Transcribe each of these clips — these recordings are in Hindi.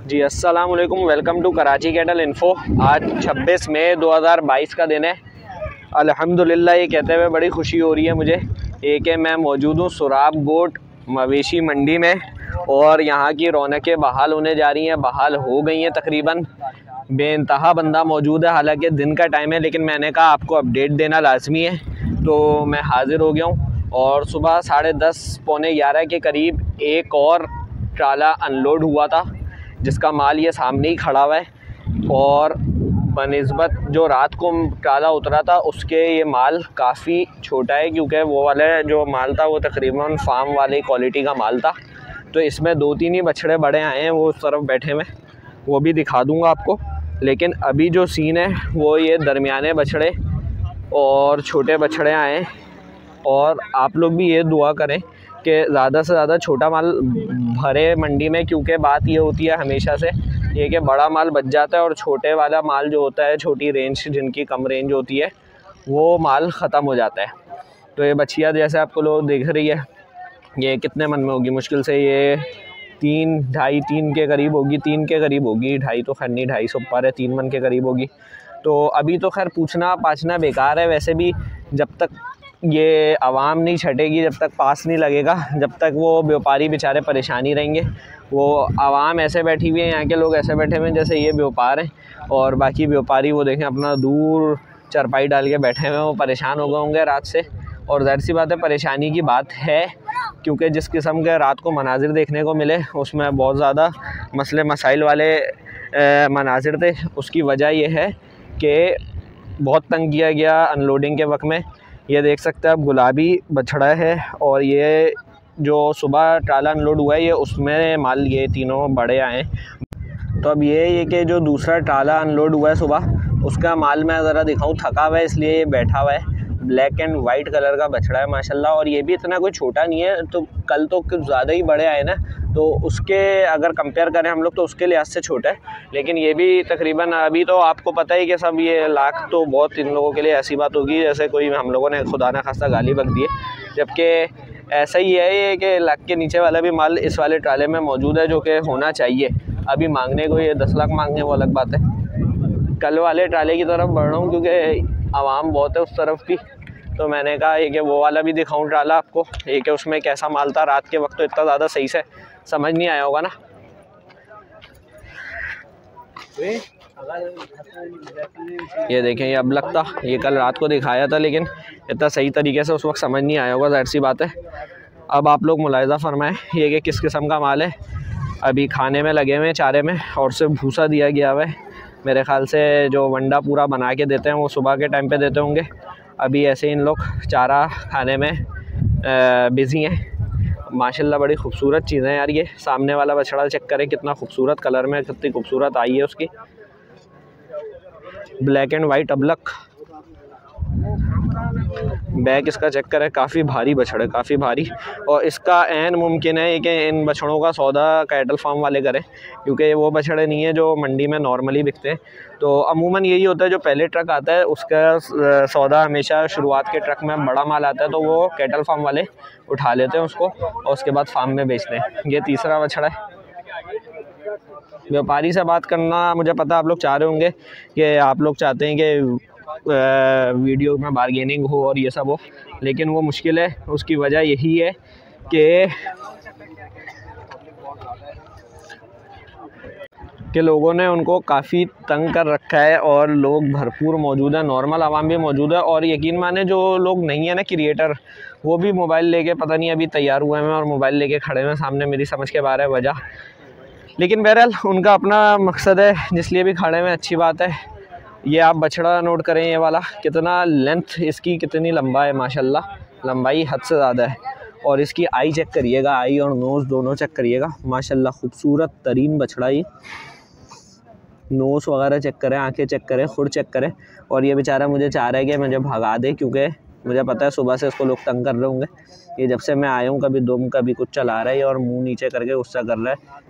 जी अस्सलाम वालेकुम, welcome to Karachi cattle info. आज 26 मई 2022 का दिन है। अल्हम्दुलिल्लाह ये कहते हुए बड़ी खुशी हो रही है मुझे कि मैं मौजूद हूँ सुराब गोट मवेशी मंडी में और यहाँ की रौनकें बहाल होने जा रही हैं, बहाल हो गई हैं तकरीबन। बेइंतहा बंदा मौजूद है, हालांकि दिन का टाइम है, लेकिन मैंने कहा आपको अपडेट देना लाजमी है, तो मैं हाज़िर हो गया हूँ। और सुबह 10:30 पौने 11 के करीब एक और ट्राला अनलोड हुआ था, जिसका माल ये सामने ही खड़ा हुआ है। और बनिस्बत जो रात को ट्राला उतरा था उसके ये माल काफ़ी छोटा है, क्योंकि वो वाले जो माल था वो तकरीबन फार्म वाली क्वालिटी का माल था। तो इसमें 2-3 ही बछड़े बड़े आए हैं, वो उस तरफ बैठे हुए, वो भी दिखा दूंगा आपको। लेकिन अभी जो सीन है वो ये दरमियाने बछड़े और छोटे बछड़े आए हैं। और आप लोग भी ये दुआ करें कि ज़्यादा से ज़्यादा छोटा माल भरे मंडी में, क्योंकि बात ये होती है हमेशा से ये कि बड़ा माल बच जाता है और छोटे वाला माल जो होता है, छोटी रेंज जिनकी कम रेंज होती है, वो माल ख़त्म हो जाता है। तो ये बछिया जैसे आपको लोग देख रही है, ये कितने मन में होगी? मुश्किल से ये 3, ढाई 3 के करीब होगी, 3 के करीब होगी, ढाई तो खैर नहीं, 250 ऊपर है, 3 मन के करीब होगी। तो अभी तो खैर पूछना पाछना बेकार है, वैसे भी जब तक ये आवाम नहीं छटेगी, जब तक पास नहीं लगेगा, जब तक वो व्यापारी बेचारे परेशानी रहेंगे। वो आवाम ऐसे बैठी हुई है, यहाँ के लोग ऐसे बैठे हुए हैं जैसे ये व्यापार हैं, और बाकी व्यापारी वो देखें अपना दूर चरपाई डाल के बैठे हुए हैं, वो परेशान हो गए होंगे रात से। और ज़ाहिर सी बात है परेशानी की बात है, क्योंकि जिस किस्म के रात को मनाजिर देखने को मिले उसमें बहुत ज़्यादा मसले मसाइल वाले मनाजिर थे। उसकी वजह यह है कि बहुत तंग किया गया अनलोडिंग के वक्त में। ये देख सकते हैं आप, गुलाबी बछड़ा है, और ये जो सुबह ट्राला अनलोड हुआ है ये उसमें माल ये तीनों बड़े आए। तो अब ये कि जो दूसरा ट्राला अनलोड हुआ है सुबह, उसका माल मैं ज़रा दिखाऊं, थका हुआ है इसलिए ये बैठा हुआ है। ब्लैक एंड वाइट कलर का बछड़ा है माशाल्लाह, और ये भी इतना कोई छोटा नहीं है। तो कल तो कुछ ज़्यादा ही बड़े आए ना, तो उसके अगर कंपेयर करें हम लोग तो उसके लिहाज से छोटा है, लेकिन ये भी तकरीबन अभी तो आपको पता ही कि सब ये लाख तो बहुत इन लोगों के लिए ऐसी बात होगी जैसे कोई हम लोगों ने खुदा ना खास्ता गाली बक दी है। जबकि ऐसा ही है ये कि लाख के नीचे वाला भी माल इस वाले ट्राले में मौजूद है, जो कि होना चाहिए। अभी मांगने को ये 10 लाख मांगने वो अलग बात है। कल वाले ट्राले की तरफ बढ़ रहा हूँ क्योंकि आवाम बहुत है उस तरफ की, तो मैंने कहा ये कि वो वाला भी दिखाऊं ट्राला आपको, ये कि उसमें कैसा माल था। रात के वक्त तो इतना ज़्यादा सही से समझ नहीं आया होगा ना। ये देखें, ये अब लगता ये कल रात को दिखाया था, लेकिन इतना सही तरीके से उस वक्त समझ नहीं आया होगा, ज़ाहिर सी बात है। अब आप लोग मुलाहिज़ा फरमाएं ये कि किस किस्म का माल है। अभी खाने में लगे हुए हैं, चारे में, और सिर्फ भूसा दिया गया हुआ है। मेरे ख़्याल से जो वंडा पूरा बना के देते हैं वो सुबह के टाइम पे देते होंगे। अभी ऐसे इन लोग चारा खाने में बिज़ी हैं। माशाल्लाह बड़ी खूबसूरत चीज़ें हैं यार। ये सामने वाला बछड़ा चेक करें, कितना खूबसूरत कलर में, कितनी खूबसूरत आई है उसकी, ब्लैक एंड वाइट अबलक। बैक इसका चेक करें, काफ़ी भारी बछड़ा है, काफ़ी भारी। और इसका ऐन मुमकिन है कि इन बछड़ों का सौदा कैटल फार्म वाले करें, क्योंकि वो बछड़े नहीं है जो मंडी में नॉर्मली बिकते हैं। तो अमूमन यही होता है, जो पहले ट्रक आता है उसका सौदा हमेशा शुरुआत के ट्रक में बड़ा माल आता है, तो वो कैटल फार्म वाले उठा लेते हैं उसको और उसके बाद फार्म में बेचते हैं। ये तीसरा बछड़ा है। व्यापारी से बात करना, मुझे पता आप लोग चाह रहे होंगे कि आप लोग चाहते हैं कि वीडियो में बार्गेनिंग हो और ये सब हो, लेकिन वो मुश्किल है। उसकी वजह यही है कि लोगों ने उनको काफ़ी तंग कर रखा है, और लोग भरपूर मौजूद है, नॉर्मल आवाम भी मौजूद है। और यकीन माने जो लोग नहीं है ना क्रिएटर, वो भी मोबाइल लेके पता नहीं अभी तैयार हुए हैं और मोबाइल लेके खड़े हैं सामने, मेरी समझ के बाहर है वजह। लेकिन बहरहाल उनका अपना मकसद है, जिसलिए भी खड़े हैं, अच्छी बात है। ये आप बछड़ा नोट करें, ये वाला कितना लेंथ इसकी, कितनी लंबा है माशाल्लाह, लंबाई हद से ज़्यादा है। और इसकी आई चेक करिएगा, आई और नोज़ दोनों चेक करिएगा, माशाल्लाह खूबसूरत तरीन बछड़ा। ये नोज़ वगैरह चेक करें, आंखें चेक करें, खुर चेक करें। और ये बेचारा मुझे चाह रहा है कि मुझे भगा दे, क्योंकि मुझे पता है सुबह से इसको लोग तंग कर रहे होंगे। ये जब से मैं आया हूँ कभी दुम कभी कुछ चला रहा है और मुँह नीचे करके गुस्सा कर रहा है।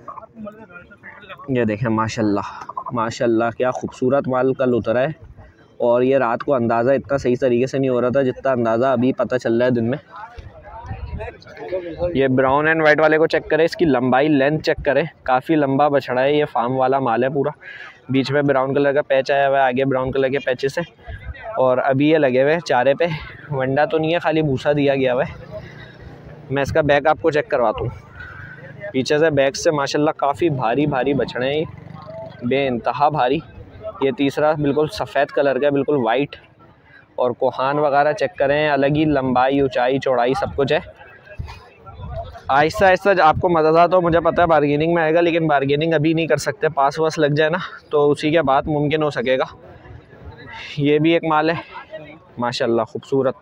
ये देखें माशाल्लाह माशाल्लाह, क्या खूबसूरत माल कल उतरा है। और ये रात को अंदाज़ा इतना सही तरीके से नहीं हो रहा था जितना अंदाज़ा अभी पता चल रहा है दिन में। ये ब्राउन एंड वाइट वाले को चेक करें, इसकी लंबाई लेंथ चेक करें, काफ़ी लंबा बछड़ा है। ये फार्म वाला माल है पूरा। बीच में ब्राउन कलर का पैच आया हुआ है, आगे ब्राउन कलर के पैचेस है। और अभी ये लगे हुए हैं चारे पे। वंडा तो नहीं है, खाली भूसा दिया गया हुआ है। मैं इसका बैक आपको चेक करवाता हूँ। पीछे से बैक से माशाल्लाह काफ़ी भारी भारी बछड़े हैं, ये बेइंतहा भारी। ये तीसरा बिल्कुल सफ़ेद कलर का, बिल्कुल वाइट। और कोहान वगैरह चेक करें, अलग ही लंबाई, ऊंचाई, चौड़ाई सब कुछ है। आहिस्ता आहिस्ता आपको मज़ा तो मुझे पता है बार्गेनिंग में आएगा, लेकिन बार्गेनिंग अभी नहीं कर सकते। पास वास लग जाए ना तो उसी के बाद मुमकिन हो सकेगा। ये भी एक माल है माशाल्लाह खूबसूरत।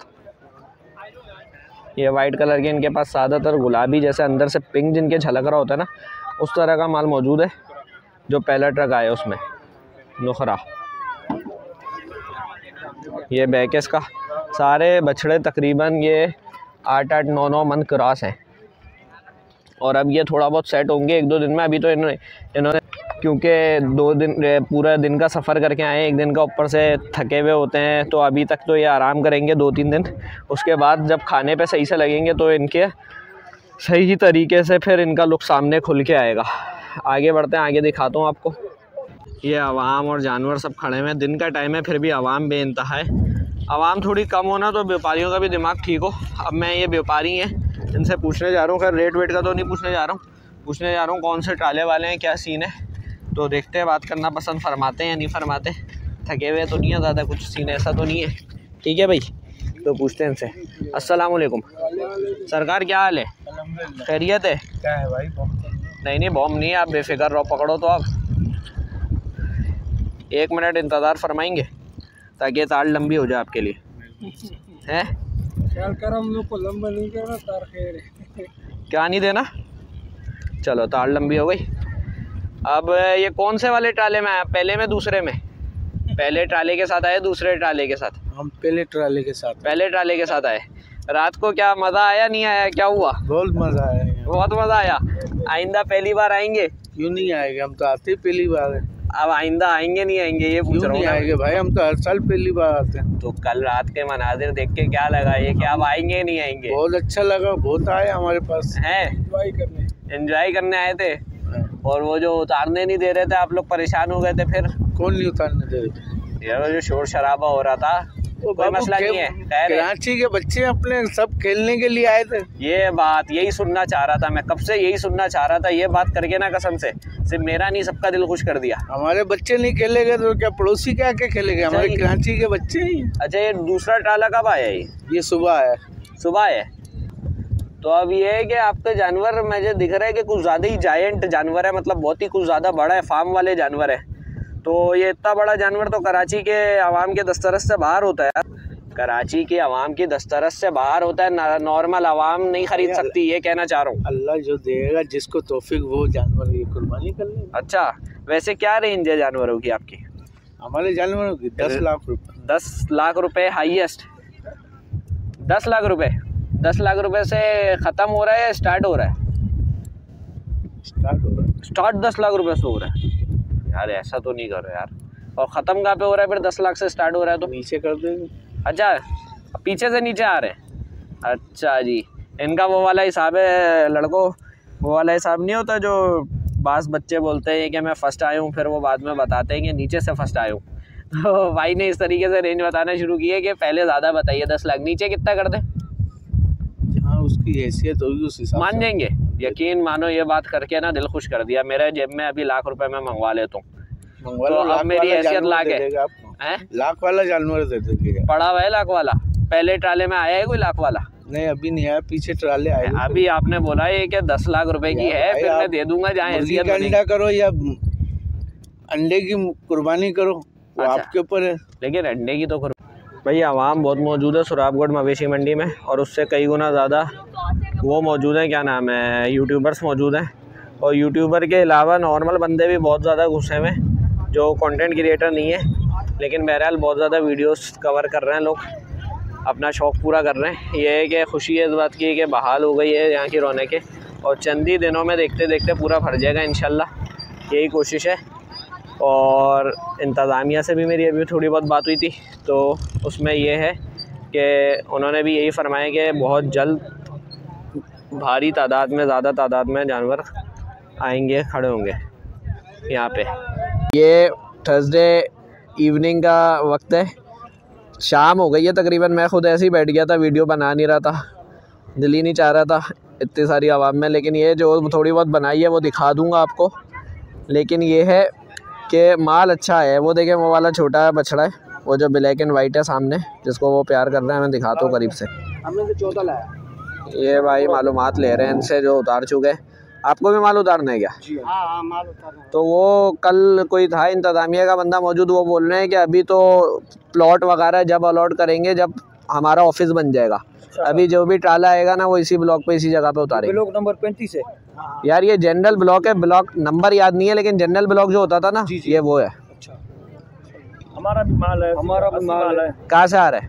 ये वाइट कलर के इनके पास ज़्यादातर गुलाबी जैसे अंदर से पिंक जिनके झलक रहा होता है ना, उस तरह का माल मौजूद है। जो पहला ट्रक आया उसमें नुखरा। ये बैकेस का सारे बछड़े तकरीबन ये 8-8, 9-9 मंथ क्रॉस हैं। और अब ये थोड़ा बहुत सेट होंगे 1-2 दिन में। अभी तो इन्होंने क्योंकि 2 दिन पूरा दिन का सफ़र करके आए हैं, 1 दिन का ऊपर से थके हुए होते हैं, तो अभी तक तो ये आराम करेंगे 2-3 दिन। उसके बाद जब खाने पे सही से लगेंगे तो इनके सही तरीके से फिर इनका लुक सामने खुल के आएगा। आगे बढ़ते हैं, आगे दिखाता हूँ आपको। ये आवाम और जानवर सब खड़े हुए हैं। दिन का टाइम है फिर भी आवाम बेइंतहा है। आवाम थोड़ी कम होना तो व्यापारियों का भी दिमाग ठीक हो। अब मैं ये व्यापारी हैं, इनसे पूछने जा रहा हूँ। खैर रेट वेट का तो नहीं पूछने जा रहा हूँ, पूछने जा रहा हूँ कौन से ट्राले वाले हैं, क्या सीन है। तो देखते हैं बात करना पसंद फरमाते हैं या नहीं फरमाते। थके हुए तो नहीं है ज़्यादा, कुछ सीन ऐसा तो नहीं है। ठीक है भाई, तो पूछते हैं इनसे। अस्सलाम वालेकुम सरकार, क्या हाल है? खैरियत है? क्या है भाई? नहीं बॉम्ब नहीं है, आप बेफिक्र रहो। पकड़ो तो आप 1 मिनट इंतज़ार फरमाएंगे ताकि ये तार लंबी हो जाए आपके लिए। हैं हम लोग को लंबा नहीं करना, तार खैर क्या नहीं देना? चलो तार लंबी हो गई। अब ये कौन से वाले ट्राले में आया? पहले में दूसरे में? पहले ट्राले के साथ आए, दूसरे ट्राले के साथ? हम पहले ट्राले के साथ। पहले ट्राले के साथ आए। रात को क्या मज़ा आया नहीं आया, क्या हुआ? बहुत मज़ा आया। बहुत मज़ा आया। आइंदा पहली बार आएंगे? क्यों नहीं आएंगे, हम तो आते ही पहली बार है। अब आइंदा आएंगे नहीं आएंगे ये पूछ रहा हूँ। नहीं आएंगे भाई, हम तो हर साल पहली बार आते हैं। तो कल रात के मनाजिर देख के क्या लगा ये कि अब आएंगे नहीं आएंगे? बहुत अच्छा लगा, बहुत आए हमारे पास हैं, एंजॉय करने आए थे। और वो जो उतारने नहीं दे रहे थे, आप लोग परेशान हो गए थे फिर? कौन नहीं उतारने दे रहे थे? यार जो शोर शराबा हो रहा था कोई मसला नहीं है। कराची के बच्चे अपने सब खेलने के लिए आए थे। ये बात यही सुनना चाह रहा था मैं, कब से यही सुनना चाह रहा था। ये बात करके ना कसम से सिर्फ मेरा नहीं सबका दिल खुश कर दिया। हमारे बच्चे नहीं खेलेंगे तो क्या पड़ोसी क्या खेलेंगे? हमारे कराची के बच्चे ही। अच्छा, ये दूसरा ट्राला कब आया? ये सुबह आया। सुबह है। तो अब ये है कि आपके जानवर मुझे दिख रहा है कि कुछ ज़्यादा ही जायंट जानवर है, मतलब बहुत ही कुछ ज़्यादा बड़ा है, फार्म वाले जानवर है। तो ये इतना बड़ा जानवर तो कराची के आवाम के दस्तरस से बाहर होता है यार। कराची के आवाम की दस्तरस से बाहर होता है, नॉर्मल आवाम नहीं खरीद सकती, ये कहना चाह रहा हूँ। अल्लाह जो देगा जिसको तौफीक वो जानवर की कुर्बानी कर ले। अच्छा, वैसे क्या रेंज है जानवरों की आपकी? हमारे जानवरों की 10 लाख रुपए। 10 लाख रुपए हाईएस्ट? 10 लाख रुपए? 10 लाख रुपए से ख़त्म हो रहा है या स्टार्ट हो रहा है? स्टार्ट हो रहा है। स्टार्ट 10 लाख रुपए से हो रहा है यार, ऐसा तो नहीं करो यार। और ख़त्म कहाँ पे हो रहा है फिर? 10 लाख से स्टार्ट हो रहा है तो नीचे कर देंगे। अच्छा, पीछे से नीचे आ रहे हैं। अच्छा जी, इनका वो वाला हिसाब है लड़कों, वो वाला हिसाब नहीं होता जो बास बच्चे बोलते हैं कि मैं फ़र्स्ट आया हूँ, फिर वो बाद में बताते हैं कि नीचे से फर्स्ट आया हूँ। तो भाई ने इस तरीके से रेंज बताना शुरू की है कि पहले ज़्यादा बताइए, 10 लाख, नीचे कितना कर दें? जहाँ उसकी हैसियत होगी उस हिसाब मान जाएंगे। यकीन मानो ये बात करके ना दिल खुश कर दिया। मेरे जेब में अभी लाख रुपए में मंगवा लेता हूँ, तो अब मेरी हैसियत लाख है। लाख वाला जानवर दे देंगे। पड़ा हुआ है लाख वाला? पहले ट्राले में आया है कोई लाख वाला? नहीं अभी नहीं आया, पीछे ट्राले आए। अभी आपने बोला है कि 10 लाख रुपए की है, फिर मैं दे दूंगा जहाँ हैसियत बनेगी। अंडा करो या अंडे की कुर्बानी करो, वो अच्छा, आपके ऊपर है। लेकिन अंडे की तो भाई आवाम बहुत मौजूद है सुराबगढ़ मवेशी मंडी में, और उससे कई गुना ज़्यादा वो मौजूद है, क्या नाम है, यूट्यूबर्स मौजूद हैं। और यूट्यूबर के अलावा नॉर्मल बंदे भी बहुत ज़्यादा घुसे हुए हैं जो कंटेंट क्रिएटर नहीं है, लेकिन बहरहाल बहुत ज़्यादा वीडियोस कवर कर रहे हैं लोग, अपना शौक़ पूरा कर रहे हैं। ये है कि खुशी है इस बात की कि बहाल हो गई है यहाँ की रौनकें, और चंद ही दिनों में देखते देखते पूरा भर जाएगा इंशाल्लाह, यही कोशिश है। और इंतज़ामिया से भी मेरी अभी थोड़ी बहुत बात हुई थी, तो उसमें ये है कि उन्होंने भी यही फरमाया कि बहुत जल्द भारी तादाद में, ज़्यादा तादाद में जानवर आएंगे, खड़े होंगे यहाँ पे। ये थर्सडे इवनिंग का वक्त है, शाम हो गई है तकरीबन। मैं खुद ऐसे ही बैठ गया था, वीडियो बना नहीं रहा था, दिल ही नहीं चाह रहा था इतनी सारी आवाम में। लेकिन ये जो थोड़ी बहुत बनाई है वो दिखा दूँगा आपको। लेकिन ये है कि माल अच्छा है। वो देखें, वो वाला छोटा है बछड़ा है, वो जो ब्लैक एंड वाइट है सामने, जिसको वो प्यार कर रहे हैं। मैं दिखाता हूँ करीब से। हमने तो 14 लाया। ये भाई मालूमात ले रहे हैं इनसे जो उतार चुके हैं। आपको भी माल उतारना है क्या? हाँ, माल उतारना है। तो वो कल कोई था इंतज़ामिया का बंदा मौजूद, वो बोल रहे हैं कि अभी तो प्लॉट वगैरह जब अलॉट करेंगे, जब हमारा ऑफिस बन जाएगा, अभी जो भी ट्राला आएगा ना वो इसी ब्लॉक पे, इसी जगह पे उतारेंगे। ब्लॉक नंबर 35 है यार, ये जनरल ब्लॉक है, ब्लॉक नंबर याद नहीं है, लेकिन जनरल ब्लॉक जो होता था ना, ये वो है। अच्छा, हमारा भी माल है, हमारा भी माल है। कहाँ से आ रहा है?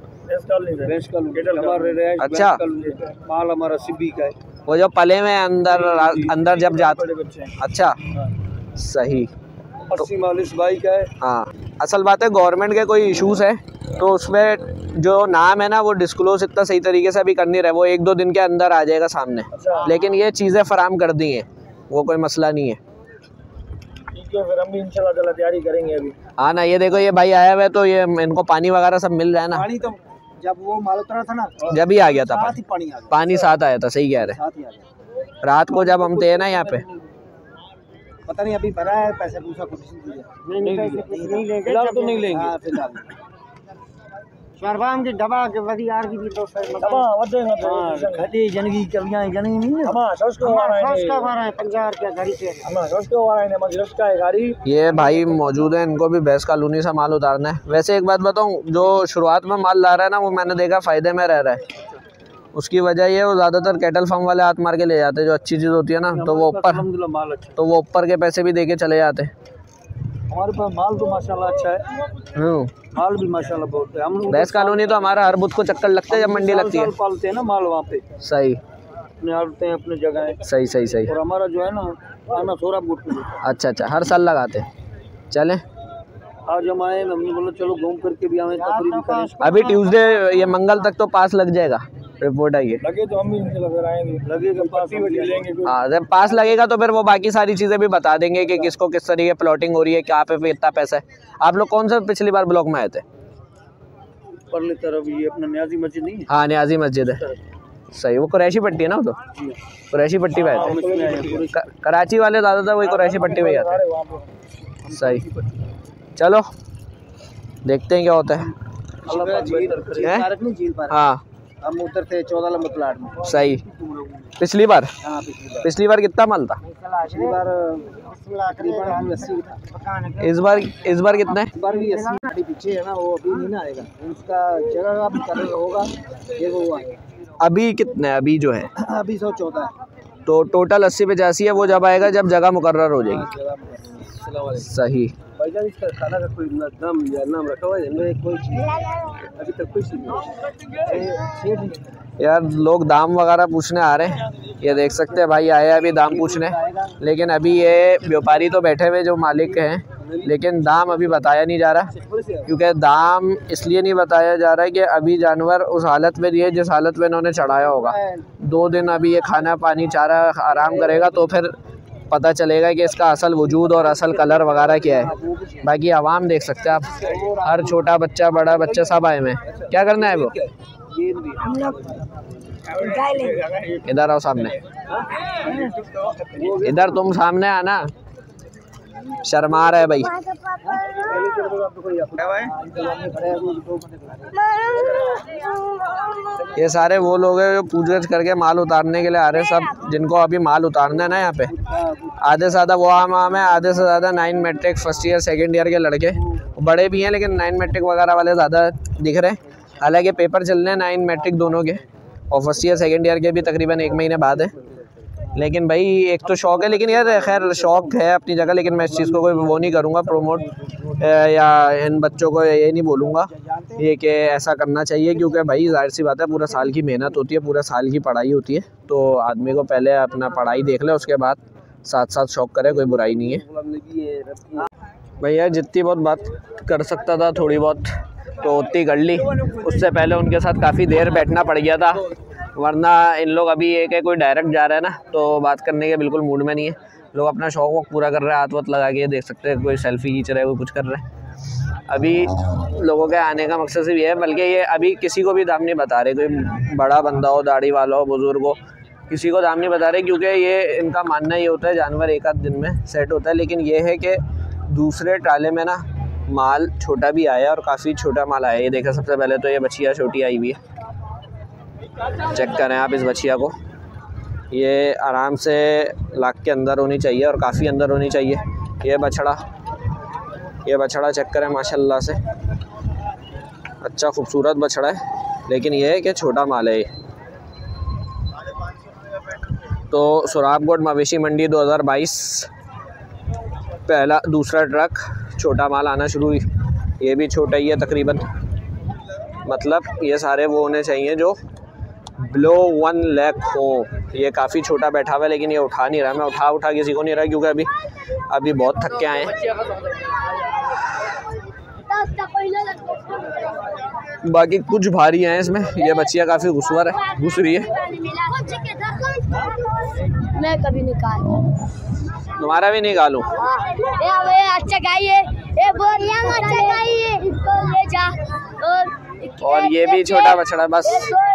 अच्छा, माल हमारा सिब्बी का है, वो जो पले में अंदर जब जाते। अच्छा, सही। 80 माल इस भाई का है। हाँ, असल बात है गवर्नमेंट के कोई इश्यूज है तो उसमें जो नाम है ना वो डिस्क्लोज इतना सही तरीके से अभी कर नहीं रहे। वो 1-2 दिन के अंदर आ जाएगा सामने। लेकिन ये चीज़ें फराम कर दी हैं, वो कोई मसला नहीं है। फिर हम भी इंशाल्लाह तैयारी करेंगे अभी। हाँ ना, ये देखो, ये भाई आया हुआ है तो ये इनको पानी वगैरह सब मिल रहा है ना। पानी तो जब वो माल उतरा था ना, जब ही आ गया था साथ ही पानी आ गया। पानी साथ आया था, सही कह रहे। साथ ही आ गया। रात को जब हम थे ना यहाँ पे, पता नहीं अभी भरा है, पैसे पूछा कुछ नहीं लेंगे, फिलहाल तो नहीं लेंगे। हाँ, फिलहाल शरबाम की दबा के वधी यार की भी तो दबा वधेगा तो खटी जिंदगी कबियां जिंदगी नहीं है। हम सोच को आ रहा है 50 रुपया गाड़ी से, हम सोच को आ रहा है मजलिस का है गाड़ी। ये भाई मौजूद है, इनको भी भैंस कॉलोनी से माल उतारना है। वैसे एक बात बताऊं, जो शुरुआत में माल ला रहा है ना, वो मैंने देखा फ़ायदे में रह रहा है। उसकी वजह ये, वो ज़्यादातर कैटल फार्म वाले हाथ मार के ले जाते हैं, जो अच्छी चीज़ होती है ना, तो वो ऊपर के पैसे भी दे के चले जाते हैं। हमारे पास माल तो माशाल्लाह अच्छा है, माल भी माशाल्लाह बहुत है। हम भैंस कॉलोनी तो हमारा हर बुध को चक्कर लगता है जब मंडी लगती है। पालते हैं ना माल वहाँ पे, सही, अपने आड़ते हैं अपने जगह है। सही। और हमारा जो है ना आना सोरा बुट पे। अच्छा, हर साल लगाते हैं। चलें, आज हम आए, हमने बोला चलो घूम करके भी हमें तकरीब करें। अभी ट्यूसडे, ये मंगल तक तो पास लग जाएगा। रिपोर्ट आई है, लगे तो हम भी आएंगे, लगेगा पास लेंगे। हाँ, जब पास लगेगा तो फिर वो बाकी सारी चीज़ें भी बता देंगे कि किसको किस तरीके प्लॉटिंग हो रही है, क्या पे इतना पैसा है। आप लोग कौन सा पिछली बार ब्लॉक में आए थे? परली तरफ ये अपना न्याजी मस्जिद नहीं है? हाँ, न्याजी मस्जिद है, सही। वो कुरैशी पट्टी है ना, वो तो कुरैशी पट्टी पे आए थे। कराची वाले ज़्यादातर वही कुरैशी पट्टी पे आते हैं। सही, चलो देखते हैं क्या होता है। हाँ, हम उधर थे 14 नंबर प्लाट में। सही। पिछली बार? हाँ, पिछली बार कितना माल था? पिछली बार तकरीबन 80 था। इस बार कितना है? इस बार भी 80 पीछे है ना, वो अभी नहीं ना आएगा, उसका जगह का भी कर होगा, ये वो आएगा। अभी कितना है? अभी जो है अभी 114 है, तो टोटल 80-85 है। वो जब आएगा जब जगह मुकर्रर हो जाएगी। सही। भाईजान इसका खाना का कोई नाम या नाम रखा हुआ है? कोई चीज़ अभी तक कुछ नहीं। यार, लोग दाम वगैरह पूछने आ रहे हैं, ये देख सकते हैं भाई आए अभी दाम पूछने। लेकिन अभी ये व्यापारी तो बैठे हुए जो मालिक हैं, लेकिन दाम अभी बताया नहीं जा रहा। क्योंकि दाम इसलिए नहीं बताया जा रहा है कि अभी जानवर उस हालत में दिए जिस हालत में इन्होंने चढ़ाया होगा। 2 दिन अभी ये खाना पानी चारा आराम करेगा तो फिर पता चलेगा कि इसका असल वजूद और असल कलर वगैरह क्या है। बाकी आवाम देख सकते हैं आप, हर छोटा बच्चा बड़ा बच्चा सब आए हुए हैं। क्या करना है वो? इधर आओ सामने, इधर तुम सामने आना, शर्मा रहा है भाई। ये सारे वो लोग हैं जो पूछताछ करके माल उतारने के लिए आ रहे हैं, सब जिनको अभी माल उतारना है ना यहाँ पे। आधे से ज़्यादा वो आम है, आधे से ज़्यादा 9 matric first year second year के लड़के, बड़े भी हैं लेकिन 9 मैट्रिक वगैरह वाले ज़्यादा दिख रहे हैं। हालांकि पेपर चल रहे हैं 9 मैट्रिक दोनों के, और फर्स्ट ईयर सेकंड ईयर के भी तकरीबन 1 महीने बाद है। लेकिन भाई एक तो शौक़ है, लेकिन यार खैर शौक़ है अपनी जगह, लेकिन मैं इस चीज़ को कोई वो नहीं करूँगा प्रमोट, या इन बच्चों को ये नहीं बोलूँगा ये कि ऐसा करना चाहिए। क्योंकि भाई जाहिर सी बात है, पूरा साल की मेहनत होती है, पूरा साल की पढ़ाई होती है, तो आदमी को पहले अपना पढ़ाई देख ले, उसके बाद साथ साथ शौक़ करे, कोई बुराई नहीं है। भैया जितनी बहुत बात कर सकता था थोड़ी बहुत तो उतनी कर ली। उससे पहले उनके साथ काफ़ी देर बैठना पड़ गया था, वरना इन लोग अभी एक है कोई डायरेक्ट जा रहा है ना, तो बात करने के बिल्कुल मूड में नहीं है। लोग अपना शौक वौक पूरा कर रहे हैं, हाथ वत लगा के देख सकते हैं, कोई सेल्फी खींच रहा है, कोई कुछ कर रहा है। अभी लोगों के आने का मकसद सिर्फ ये है, बल्कि ये अभी किसी को भी दाम नहीं बता रहे, कोई बड़ा बंदा हो, दाढ़ी वाला हो, बुजुर्ग हो, किसी को दाम नहीं बता रहे, क्योंकि ये इनका मानना ये होता है जानवर एक आध दिन में सेट होता है। लेकिन ये है कि दूसरे ट्राले में ना माल छोटा भी आया और काफ़ी छोटा माल आया। ये देखा, सबसे पहले तो ये बछिया छोटी आई हुई है, चेक करें आप इस बछिया को। ये आराम से लाख के अंदर होनी चाहिए और काफ़ी अंदर होनी चाहिए। ये बछड़ा चेक करें, माशाल्लाह से अच्छा खूबसूरत बछड़ा है, लेकिन ये है कि छोटा माल है। तो सुराबगोट मवेशी मंडी 2022 दूसरा ट्रक छोटा माल आना शुरू हुई। ये भी छोटा ही है तकरीबन, मतलब ये सारे वो होने चाहिए जो बिलो 1 लाख हो। ये काफ़ी छोटा बैठा हुआ है, लेकिन ये उठा नहीं रहा। मैं उठा किसी को नहीं रहा, क्योंकि अभी बहुत थक के आए हैं। बाकी कुछ भारी हैं इसमें। ये बच्चियाँ काफ़ी घुसवर है, घुस रही है। मैं कभी निकालूं, तुम्हारा भी निकालूं। अच्छा गाय है, ये बोरिया में अच्छा गाय है, इसको ले जा। और ये भी छोटा बछड़ा, बस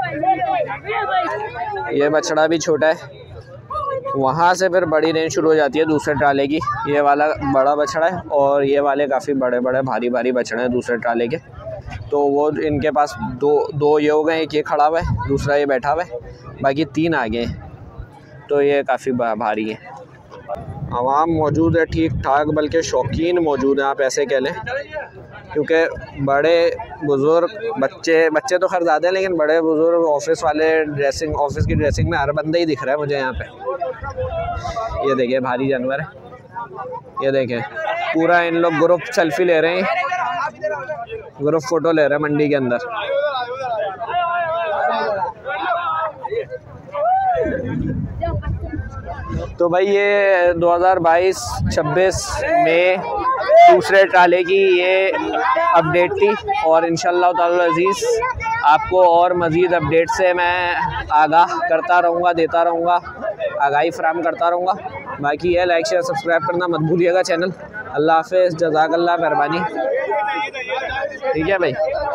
ये बछड़ा भी छोटा है। वहाँ से फिर बड़ी रेंज शुरू हो जाती है दूसरे ट्राले की। ये वाला बड़ा बछड़ा है और ये वाले काफ़ी बड़े बड़े भारी भारी बछड़े हैं दूसरे ट्राले के। तो वो इनके पास दो ये हो गए, एक ये खड़ा हुआ है, दूसरा ये बैठा हुआ है, बाकी 3 आगे हैं। तो ये काफ़ी भारी है। आवाम मौजूद है ठीक ठाक, बल्कि शौकीन मौजूद हैं, आप ऐसे कह लें, क्योंकि बड़े बुज़ुर्ग बच्चे तो खैर ज़्यादा हैं, लेकिन बड़े बुज़ुर्ग ऑफिस वाले ऑफिस की ड्रेसिंग में हर बंदा ही दिख रहा है मुझे यहाँ पे। ये देखिए भारी जानवर है, ये देखें पूरा इन लोग ग्रुप सेल्फी ले रहे हैं, ग्रुप फ़ोटो ले रहे हैं मंडी के अंदर। तो भाई ये 2022-26 में दूसरे ट्राले की ये अपडेट थी, और इंशाअल्लाह ताला अज़ीज़ आपको और मज़ीद अपडेट से मैं आगाह करता रहूँगा, देता रहूँगा, आगाही फराहम करता रहूँगा। बाकी ये लाइक शेयर सब्सक्राइब करना मत भूलिएगा चैनल। अल्लाह हाफ़िज़, जज़ाकल्लाह, मेहरबानी। ठीक है भाई।